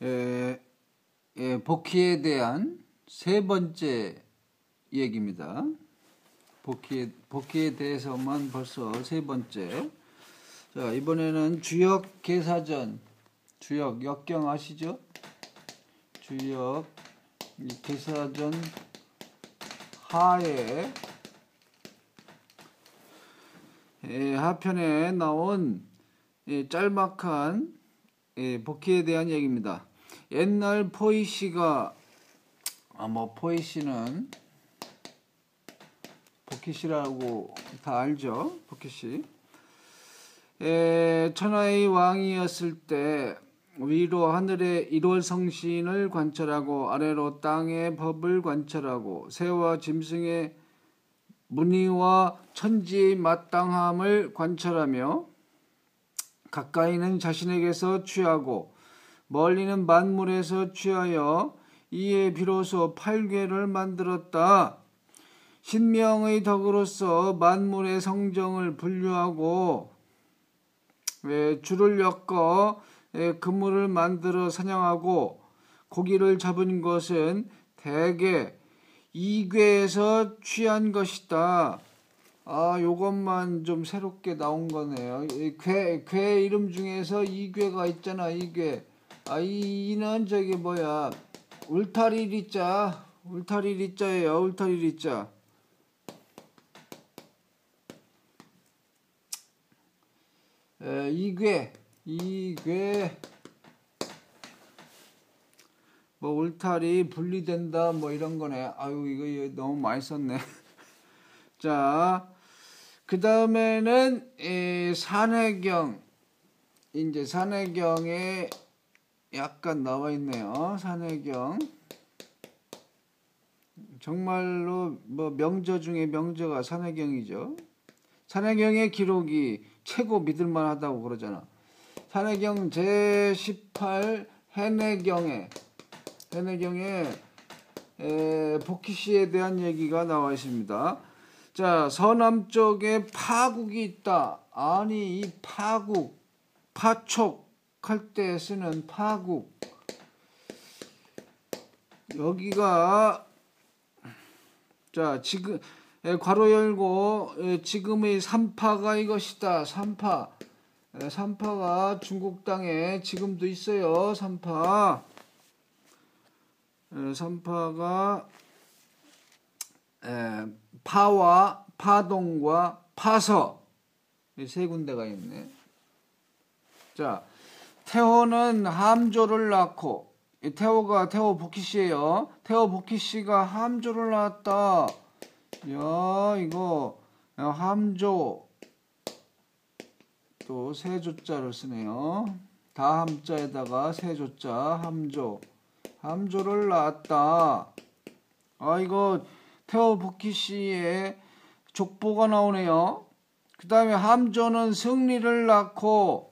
복희에 대한 세 번째 얘기입니다. 복희에 대해서만 벌써 세 번째. 자, 이번에는 주역 계사전, 주역 역경 아시죠? 주역 계사전 하에 하편에 나온 짤막한 복희에 대한 얘기입니다. 옛날 포이씨가 포이씨는 복희씨라고 다 알죠? 복희씨. 천하의 왕이었을 때 위로 하늘의 일월성신을 관찰하고 아래로 땅의 법을 관찰하고 새와 짐승의 문의와 천지의 마땅함을 관찰하며 가까이는 자신에게서 취하고 멀리는 만물에서 취하여 이에 비로소 팔괘를 만들었다. 신명의 덕으로서 만물의 성정을 분류하고 줄을 엮어 그물을 만들어 사냥하고 고기를 잡은 것은 대개 이괴에서 취한 것이다. 요것만 좀 새롭게 나온 거네요. 괴 이름 중에서 이괴가 있잖아. 이괴. 이는 울타리 리자. 울타리 리자예요. 울타리 리자. 이괴 울타리 분리된다 이런 거네. 이거 너무 많이 썼네. 자, 그 다음에는 산해경. 이제 산해경에 약간 나와 있네요. 산해경. 정말로 명저 중에 명저가 산해경이죠. 산해경의 기록이 최고 믿을만하다고 그러잖아. 산해경 제18 해내경에 복희씨에 대한 얘기가 나와 있습니다. 자, 서남쪽에 파국이 있다. 아니, 이 파국, 파촉할 때 쓰는 파국. 여기가, 자, 지금, 괄호 열고, 지금의 삼파가 이것이다. 삼파가 중국 땅에 지금도 있어요. 삼파가 파와 파동과 파서 이 세 군데가 있네. 자, 태호는 함조를 낳고, 태호 복희씨예요. 태호 복희씨가 함조를 낳았다. 야, 이거 함조 또 세조자를 쓰네요. 다함자에다가 세조자 함조를 낳았다. 이거 태호 복희씨의 족보가 나오네요. 그 다음에 함조는 승리를 낳고,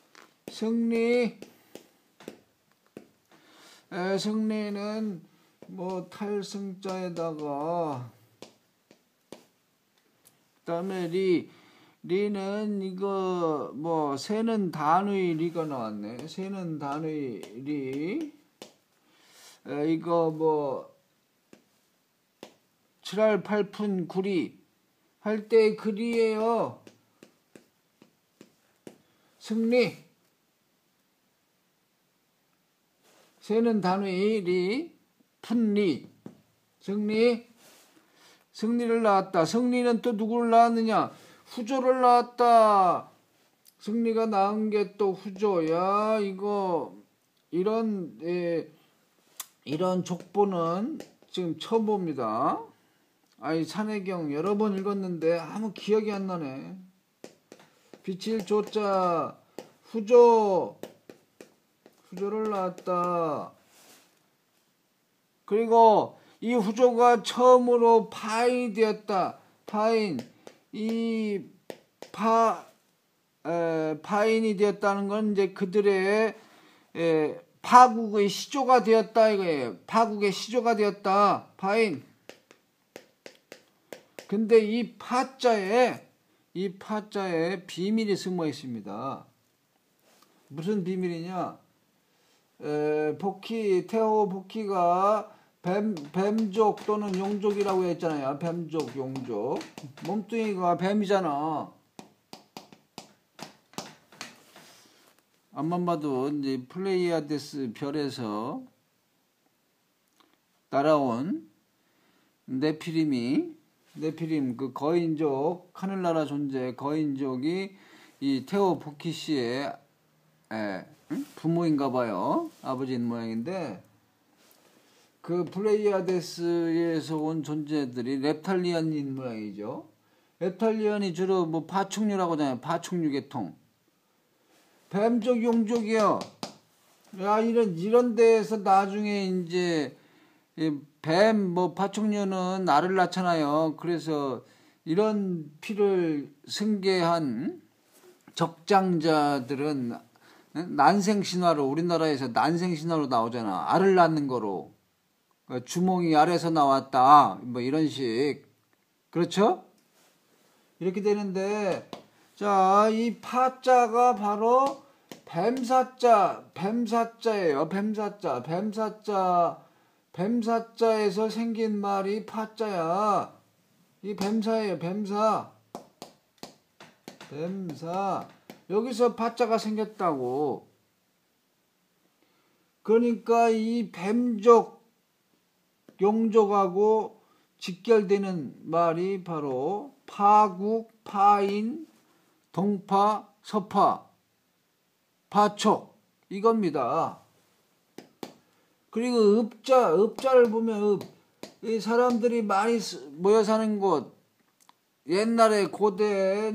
승리는 탈승자에다가, 그 다음에 리는 이거 새는 단의 리가 나왔네. 새는 단의 리. 이거 7할 8푼 9리 할 때 글이에요. 승리. 새는 단의 리, 푼리. 승리를 낳았다. 승리는 또 누구를 낳았느냐? 후조를 낳았다. 승리가 낳은 게 또 후조야. 이런 족보는 지금 처음 봅니다. 산해경 여러 번 읽었는데 아무 기억이 안 나네. 비칠 조자 후조를 낳았다. 그리고 이 후조가 처음으로 파인이 되었다. 파인이 되었다는 건 이제 그들의 파국의 시조가 되었다 이거예요. 파국의 시조가 되었다. 파인. 근데 이 파자에 비밀이 숨어 있습니다. 무슨 비밀이냐? 복희, 태호 복희가 뱀족 또는 용족이라고 했잖아요. 뱀족, 용족. 몸뚱이가 뱀이잖아. 앞만 봐도 이제 플레이아데스 별에서 날아온 네피림 그 거인족, 하늘나라 존재 거인족이 이 태호 복희 씨의 부모인가 봐요. 아버지인 모양인데, 그 플레이아데스에서 온 존재들이 렙탈리안인 모양이죠. 렙탈리안이 주로 뭐 파충류라고 하잖아요. 파충류 계통. 뱀족, 용족이요. 야, 이런 데에서 나중에 이제 뱀, 뭐 파충류는 알을 낳잖아요. 그래서 이런 피를 승계한 적장자들은 난생신화로, 우리나라에서 난생신화로 나오잖아. 알을 낳는 거로. 주몽이 알에서 나왔다. 뭐 이런 식. 그렇죠? 이렇게 되는데, 자, 이 파자가 바로 뱀사자예요. 뱀사자에서 생긴 말이 파자야. 이 뱀사예요. 뱀사. 여기서 파자가 생겼다고. 그러니까 이 뱀족, 용족하고 직결되는 말이 바로 파국, 파인, 동파, 서파, 파촉 이겁니다. 그리고 읍자를 보면 이 사람들이 많이 모여 사는 곳, 옛날에 고대에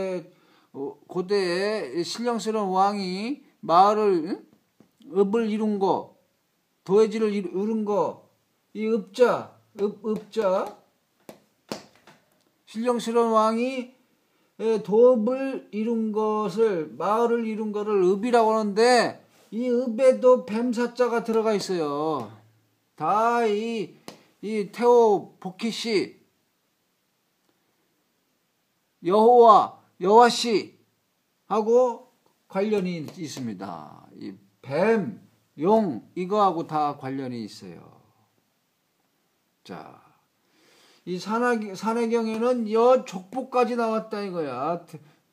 신령스러운 왕이 마을을 읍을 이룬 거, 도회지를 이룬 거, 이 읍자 신령스러운 왕이 도읍을 이룬 것을, 마을을 이룬 거를 읍이라고 하는데, 이 읍에도 뱀사자가 들어가 있어요. 다 이 태호 복희 씨, 여호와 씨 하고 관련이 있습니다. 이 뱀, 용 이거하고 다 관련이 있어요. 자, 이 산해경에는 족보까지 나왔다 이거야.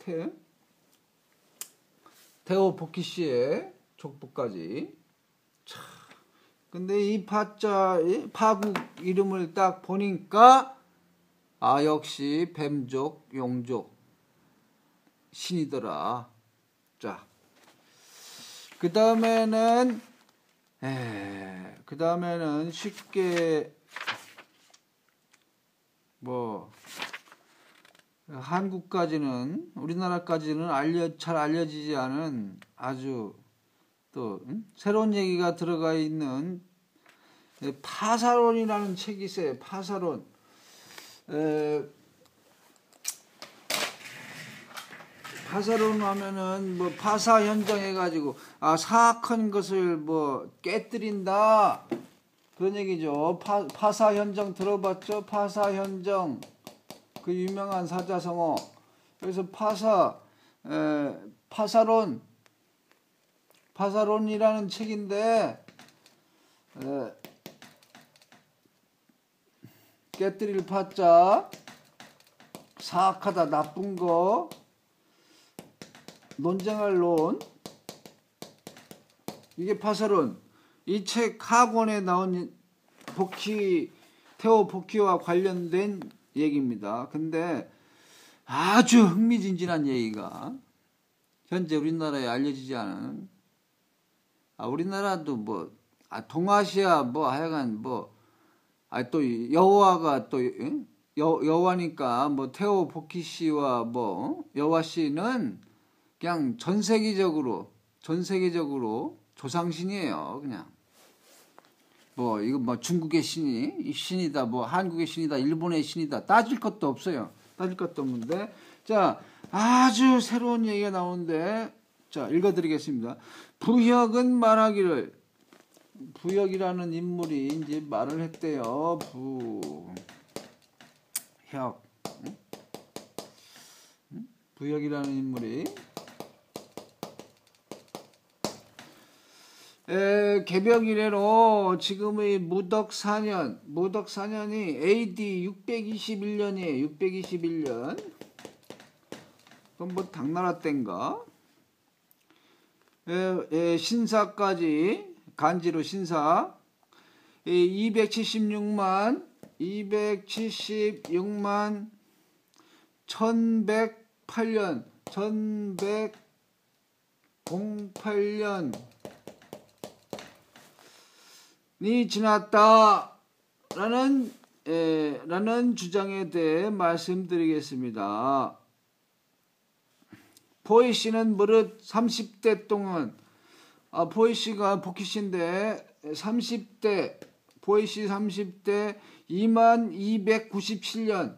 태호 복희 씨의 족보까지. 자, 근데 이 파국 이름을 딱 보니까 역시 뱀족, 용족 신이더라. 자, 그 다음에는 쉽게 한국까지는, 우리나라까지는 잘 알려지지 않은 아주 또 새로운 얘기가 들어가 있는 파사론이라는 책이 있어요. 파사론. 파사론 하면은 파사 현장 해가지고 사악한 것을 깨뜨린다 그런 얘기죠. 파사 현장 들어봤죠? 파사 현장, 그 유명한 사자성어. 그래서 파사론이라는 책인데, 깨뜨릴 파자, 사악하다, 나쁜 거, 논쟁할 논, 이게 파사론. 이 책 하권에 나온 태호 복희와 관련된 얘기입니다. 근데 아주 흥미진진한 얘기가 현재 우리나라에 알려지지 않은, 우리나라도 동아시아 하여간 또 여호와가 또 여호와니까 태호 복희 씨와 여호와 씨는 그냥 전 세계적으로 조상신이에요. 그냥 이거 중국의 신이다, 한국의 신이다, 일본의 신이다, 따질 것도 없어요. 따질 것도 없는데, 자, 아주 새로운 얘기가 나오는데, 자, 읽어드리겠습니다. 부혁은 말하기를, 부혁이라는 인물이 이제 말을 했대요. 부혁이라는 인물이 개벽 이래로 지금의 무덕 4년이 AD 621년이에요. 621년. 그럼 뭐 당나라 때인가? 신사까지 간지로 신사 276만 1108년 1108년이 지났다라는 라는 주장에 대해 말씀드리겠습니다. 보이씨는 무릇 30대 동안 보이씨가 복희씨인데 30대 보이씨 30대 2297년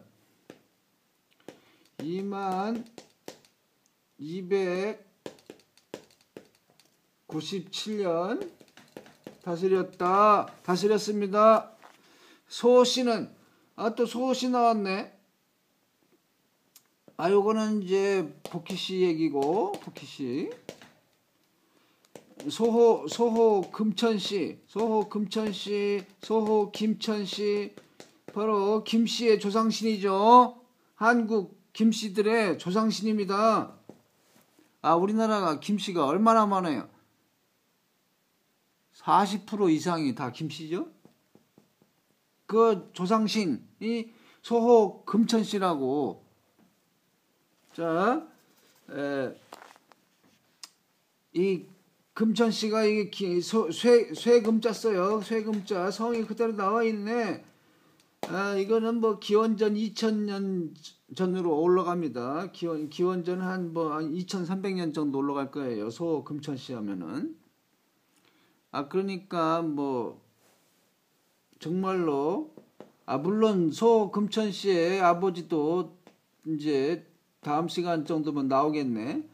2297년 다스렸습니다. 소씨는 또 소씨 나왔네. 요거는 이제 복희씨 얘기고 복희씨 소호 금천씨 소호 김천씨 바로 김씨의 조상신이죠. 한국 김씨들의 조상신입니다. 우리나라가 김씨가 얼마나 많아요? 40% 이상이 다 김씨죠. 그 조상신이 소호 금천씨라고. 자, 이 금천씨가 이게 쇠금자 써요. 쇠금자 성이 그대로 나와 있네. 이거는 뭐 기원전 2000년 전으로 올라갑니다. 기원전 한 2300년 정도 올라갈 거예요. 소 금천씨 하면은. 그러니까 뭐 정말로 물론 소 금천씨의 아버지도 이제 다음 시간 정도면 나오겠네.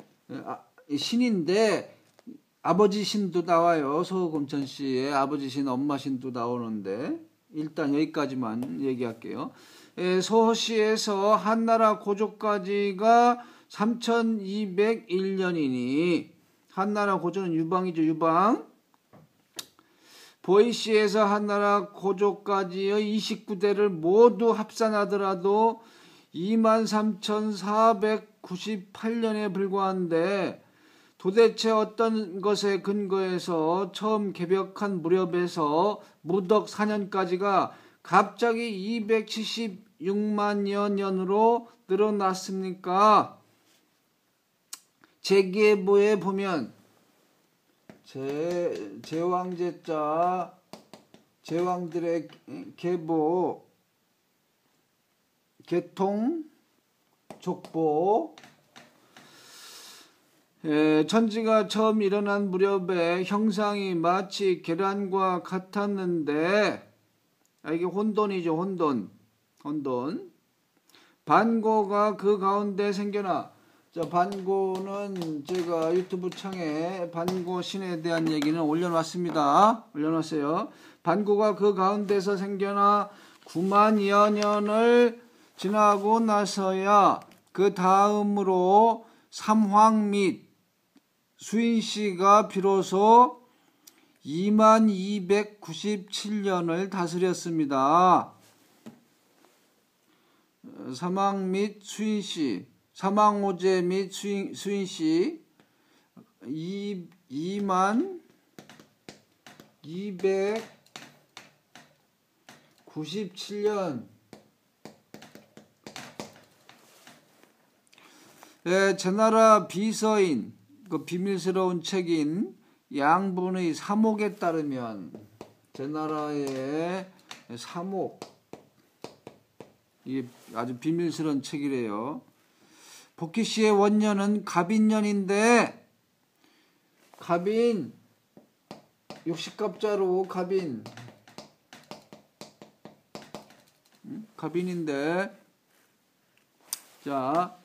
신인데 아버지 신도 나와요. 소 금천씨의 아버지 신, 엄마 신도 나오는데 일단 여기까지만 얘기할게요. 소호씨에서 한나라 고조까지가 3201년이니 한나라 고조는 유방이죠. 유방. 보이씨에서 한나라 고조까지의 29대를 모두 합산하더라도 23,498년에 불과한데 도대체 어떤 것에 근거해서 처음 개벽한 무렵에서 무덕 4년까지가 갑자기 276만여 년으로 늘어났습니까? 제계보에 보면 제왕제자 제왕들의 계보 계통 족보 천지가 처음 일어난 무렵에 형상이 마치 계란과 같았는데 이게 혼돈이죠. 혼돈 반고가 그 가운데 생겨나. 자, 반고는 제가 유튜브 창에 반고 신에 대한 얘기는 올려놨습니다. 올려놨어요. 반고가 그 가운데서 생겨나 9만여 년을 지나고 나서야 그 다음으로 삼황 및 수인씨가 비로소 2297년을 다스렸습니다. 사망 및 수인씨, 사망오제 및 수인씨 2297년. 제나라 비서인 그 비밀스러운 책인 양분의 사목에 따르면 제나라의 사목 이게 아주 비밀스러운 책이래요. 복희씨의 원년은 갑인년인데 갑인 60갑자로 갑인인데 자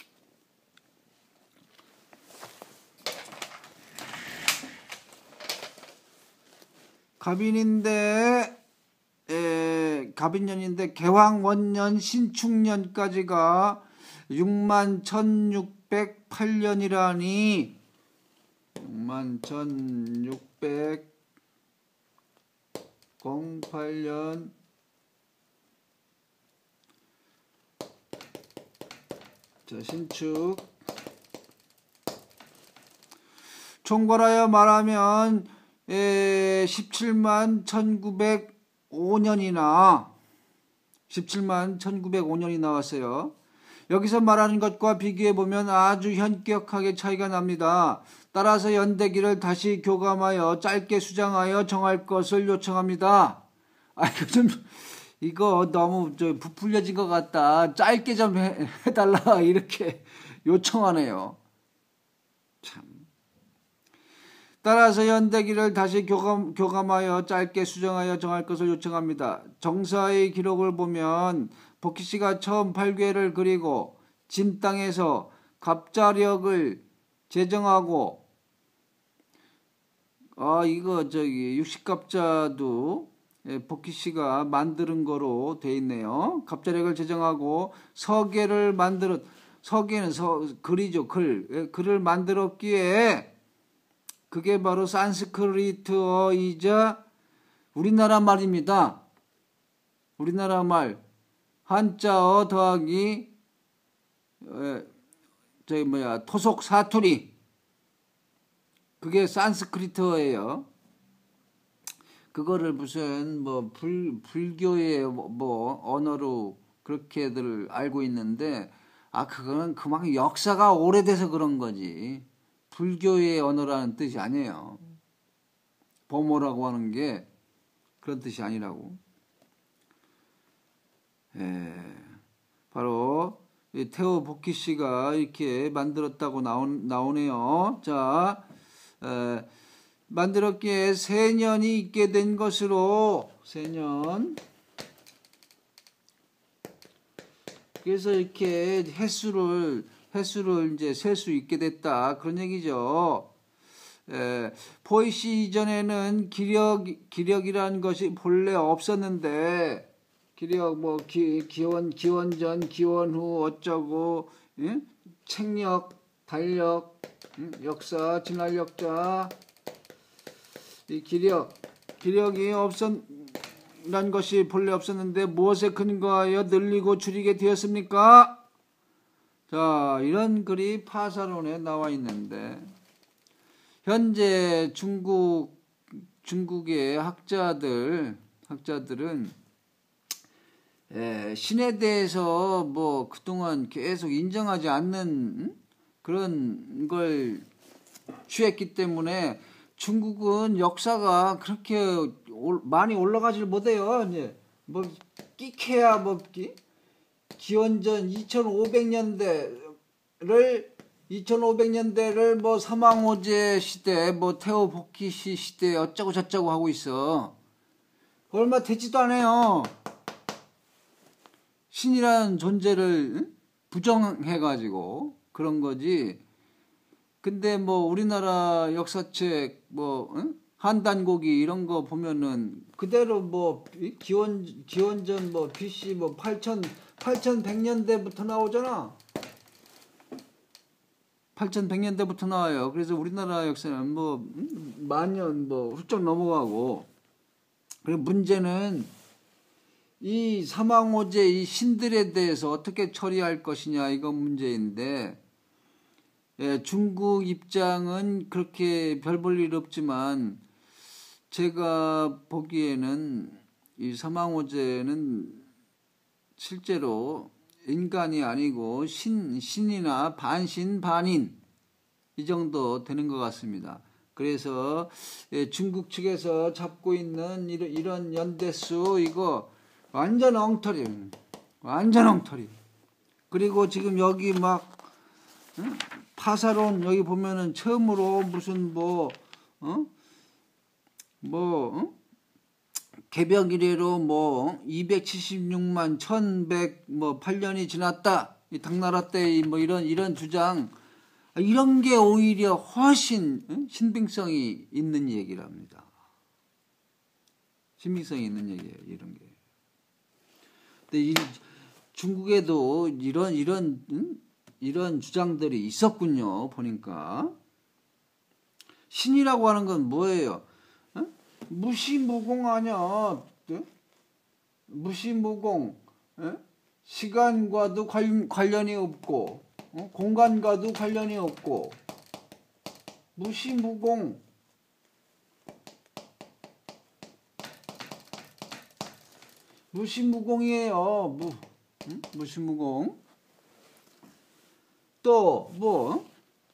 갑인년인데 개왕원년 신축년까지가 61,608년이라니 61,608년 자, 신축 총괄하여 말하면 17만 1905년이나 17만 1905년이 나왔어요. 여기서 말하는 것과 비교해보면 아주 현격하게 차이가 납니다. 따라서 연대기를 다시 교감하여 짧게 수정하여 정할 것을 요청합니다. 이거 너무 부풀려진 것 같다. 짧게 좀 해달라 이렇게 요청하네요. 참. 따라서 연대기를 다시 교감하여 짧게 수정하여 정할 것을 요청합니다. 정사의 기록을 보면 복희씨가 처음 8괴를 그리고 진 땅에서 갑자력을 제정하고 이거 육식갑자도 복희씨가 만드는 거로 돼 있네요. 갑자력을 제정하고 서계를 서계는 글이죠. 글을 만들었기에 그게 바로 산스크리트어이자 우리나라 말입니다. 우리나라 말 한자어 더하기 토속 사투리 그게 산스크리트어예요. 그거를 무슨 불교의 언어로 그렇게들 알고 있는데 그거는 그만큼 역사가 오래돼서 그런 거지. 불교의 언어라는 뜻이 아니에요. 범어라고 하는 게 그런 뜻이 아니라고. 바로 태호 복희씨가 이렇게 만들었다고 나오네요. 자, 만들었기에 세년이 있게 된 것으로 세년. 그래서 이렇게 횟수를 이제 셀 수 있게 됐다. 그런 얘기죠. 포이씨 이전에는 기력이라는 것이 본래 없었는데, 기력, 기원전, 기원후, 어쩌고, 책력, 달력, 역사, 진활력자, 이 기력이 란 것이 본래 없었는데 무엇에 근거하여 늘리고 줄이게 되었습니까? 자, 이런 글이 파사론에 나와 있는데 현재 중국의 학자들은 신에 대해서 그동안 계속 인정하지 않는 그런 걸 취했기 때문에 중국은 역사가 그렇게 많이 올라가질 못해요. 이제 끼케야 기원전 2500년대를 사망호제 시대, 태호 복희씨 시대 어쩌고 저쩌고 하고 있어. 얼마 되지도 않아요. 신이라는 존재를 부정해가지고 그런 거지. 근데 우리나라 역사책 한단고기 이런 거 보면은 그대로 기원전 BC 8100년대부터 나오잖아. 8100년대부터 나와요. 그래서 우리나라 역사는 만년 훌쩍 넘어가고. 그리고 문제는 이 사망호제 이 신들에 대해서 어떻게 처리할 것이냐 이거 문제인데, 중국 입장은 그렇게 별 볼 일 없지만 제가 보기에는 이 사망호제는 실제로 인간이 아니고 신이나 반신 반인 이 정도 되는 것 같습니다. 그래서 중국 측에서 잡고 있는 이런 연대수 이거 완전 엉터리. 그리고 지금 여기 파사론 여기 보면은 처음으로 무슨 개벽 이래로 276만 1108년이 지났다. 이 당나라 때 이런 주장, 이런 게 오히려 훨씬 신빙성이 있는 얘기랍니다. 신빙성이 있는 얘기예요, 이런 게. 근데 중국에도 이런 주장들이 있었군요, 보니까. 신이라고 하는 건 뭐예요? 어? 무시무공 아니야. 네? 무시무공. 예? 시간과도 관련이 없고 공간과도 관련이 없고 무시무공. 무시무공이에요. 무시무공. 또 뭐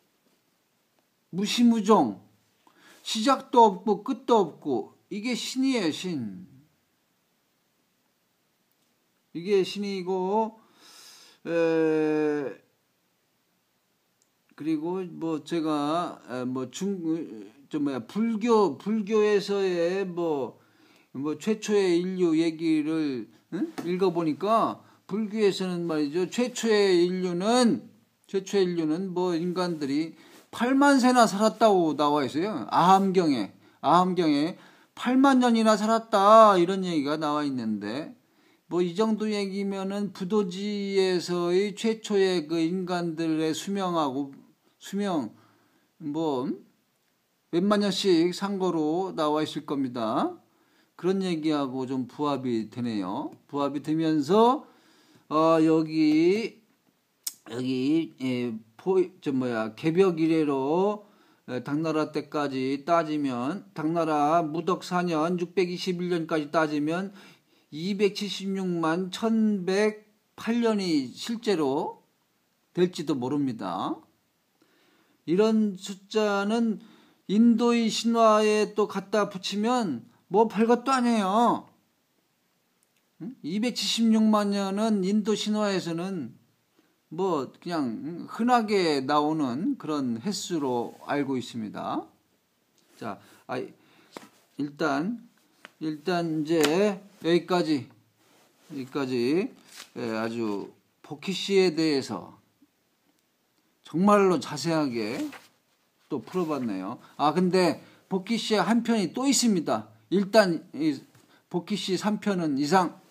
무시무종. 시작도 없고 끝도 없고 이게 신이에요. 신. 이게 신이고 그리고 뭐 제가 뭐 불교에서의 뭐 최초의 인류 얘기를 읽어보니까 불교에서는 말이죠. 최초의 인류는 뭐 인간들이 8만 세나 살았다고 나와 있어요. 아함경에 8만 년이나 살았다 이런 얘기가 나와 있는데 뭐 이 정도 얘기면은 부도지에서의 최초의 그 인간들의 수명 뭐 몇만 년씩 산 거로 나와 있을 겁니다. 그런 얘기하고 좀 부합이 되네요. 부합이 되면서 여기 개벽 이래로 당나라 때까지 따지면 당나라 무덕 4년 621년까지 따지면 276만 1108년이 실제로 될지도 모릅니다. 이런 숫자는 인도의 신화에 또 갖다 붙이면 뭐 별것도 아니에요. 276만 년은 인도 신화에서는 뭐 그냥 흔하게 나오는 그런 횟수로 알고 있습니다. 자, 일단 이제 여기까지 아주 보키시에 대해서 정말로 자세하게 또 풀어봤네요. 근데 보키시의 한 편이 또 있습니다. 일단 이 보키시 3편은 이상.